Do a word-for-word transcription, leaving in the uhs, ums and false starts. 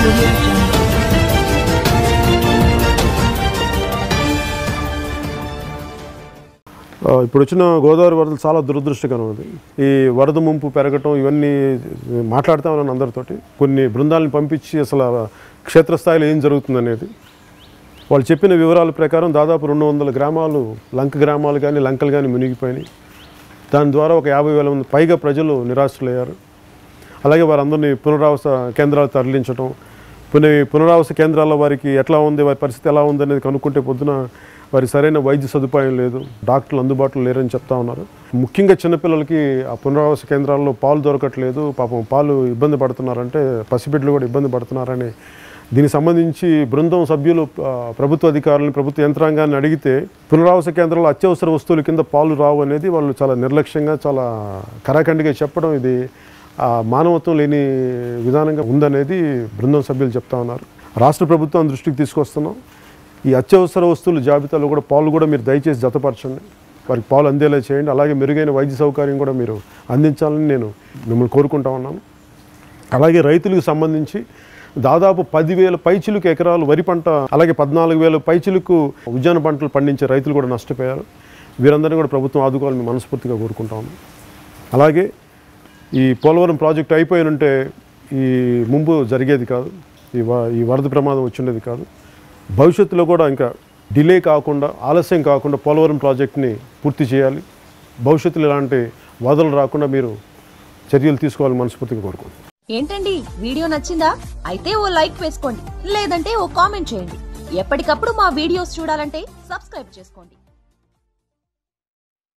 audio jungle. ఇప్పుడు వచ్చిన గోదావరి వరదలు చాలా దురదృష్టకరం ఉంది. ఈ వరద ముంపు పెరగటం ఇవన్నీ మాట్లాడుతూ ఉన్నాను అందరితోటి. కొన్ని బృందాలను పంపించి అసలు క్షేత్రస్థాయిలో ఏం జరుగుతుందనేది వాళ్ళు చెప్పిన వివరాల ప్రకారం దాదాపు రెండు వందల గ్రామాలు లంక గ్రామాలు కానీ లంకలు కానీ మునిగిపోయినాయి. దాని ద్వారా ఒక యాభై వేల మంది పైగా ప్రజలు నిరాశ్రులయ్యారు. అలాగే వారందరినీ పునరావాస కేంద్రాలు తరలించడం, పునః పునరావాస కేంద్రాల్లో వారికి ఎట్లా ఉంది, వారి పరిస్థితి ఎలా ఉంది అనేది కనుక్కుంటే పొద్దున వారి సరైన వైద్య సదుపాయం లేదు, డాక్టర్లు అందుబాటులో లేరని చెప్తా ఉన్నారు. ముఖ్యంగా చిన్నపిల్లలకి ఆ పునరావాస కేంద్రాల్లో పాలు దొరకట్లేదు, పాపం పాలు ఇబ్బంది పడుతున్నారంటే పసిబిడ్డలు కూడా ఇబ్బంది పడుతున్నారని దీనికి సంబంధించి బృందం సభ్యులు ప్రభుత్వ అధికారులను ప్రభుత్వ యంత్రాంగాన్ని అడిగితే పునరావాస కేంద్రాల్లో అత్యవసర వస్తువుల కింద పాలు రావు అనేది వాళ్ళు చాలా నిర్లక్ష్యంగా చాలా కరాఖండిగా చెప్పడం ఇది మానవత్వం లేని విధానంగా ఉందనేది బృందం సభ్యులు చెప్తా ఉన్నారు. రాష్ట్ర ప్రభుత్వం దృష్టికి తీసుకొస్తున్నాం. ఈ అత్యవసర వస్తువుల జాబితాలో కూడా పాలు కూడా మీరు దయచేసి జతపరచండి, వారికి పాలు అందేలా చేయండి. అలాగే మెరుగైన వైద్య సౌకర్యం కూడా మీరు అందించాలని నేను మిమ్మల్ని కోరుకుంటా ఉన్నాను. అలాగే రైతులకు సంబంధించి దాదాపు పదివేల పైచిలకు ఎకరాలు వరి పంట, అలాగే పద్నాలుగు వేల పైచిలకు ఉద్యాన పంటలు పండించే రైతులు కూడా నష్టపోయారు. వీరందరినీ కూడా ప్రభుత్వం ఆదుకోవాలని మనస్ఫూర్తిగా కోరుకుంటా ఉన్నాం. అలాగే ఈ పోలవరం ప్రాజెక్టు అయిపోయినంటే ఈ ముంపు జరిగేది కాదు, ఈ ఈ వరద ప్రమాదం వచ్చిండేది కాదు. భవిష్యత్తులో కూడా ఇంకా డిలే కాకుండా ఆలస్యం కాకుండా పోలవరం ప్రాజెక్ట్ని పూర్తి చేయాలి. భవిష్యత్తులో ఇలాంటి వరదలు రాకుండా మీరు చర్యలు తీసుకోవాలని మనస్ఫూర్తిగా కోరుకుంటున్నాను. ఏంటండి వీడియో నచ్చిందా? అయితే ఓ లైక్ వేసుకోండి, లేదంటే ఓ కామెంట్ చేయండి. ఎప్పటికప్పుడు మా వీడియోస్ చూడాలంటే సబ్స్క్రైబ్ చేసుకోండి.